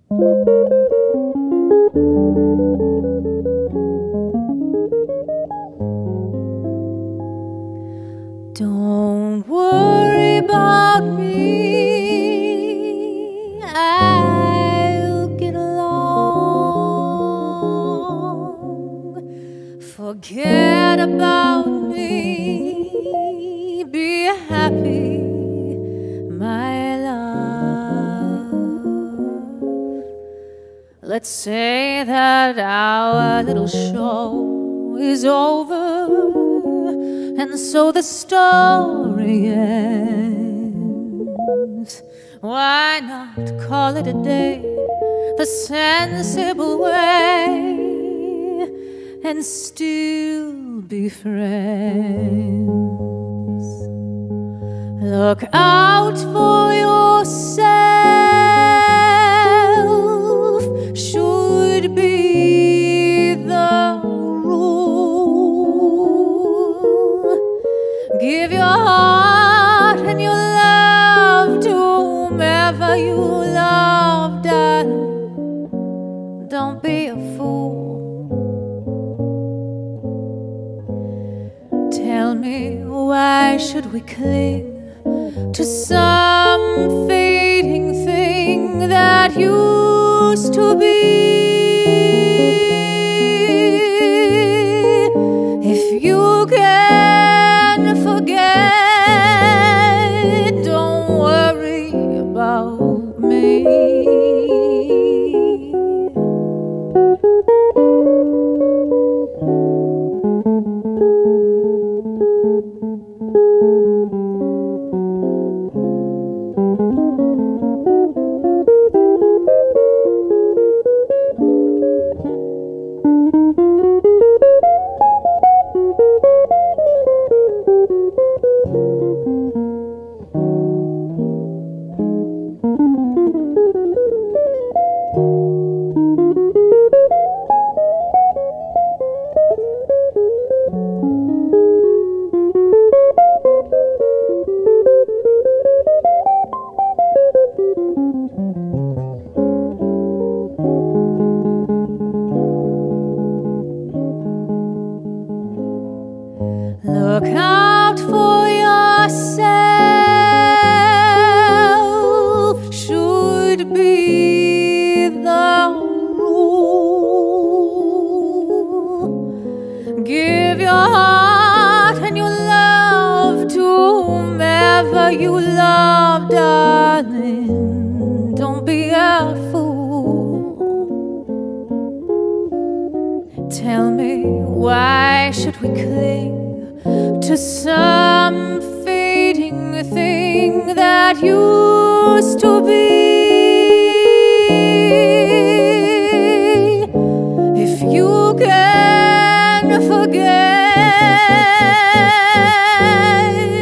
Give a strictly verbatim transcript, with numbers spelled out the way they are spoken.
Don't worry about me, I'll get along. Forget about me, be happy, my love. Let's say that our little show is over, and so the story ends. Why not call it a day the sensible way and still be friends? Look out for yourself should be the Give your heart and your love to whomever you love, darling. Don't be a fool. Tell me, why should we cling to some fading thing that used to be? If you can forget, don't worry about me. Look out for yourself should be the rule. Give your heart and your love to whomever you love, darling. Don't be a fool. Tell me, why should we cling to some fading thing that used to be? If you can forget,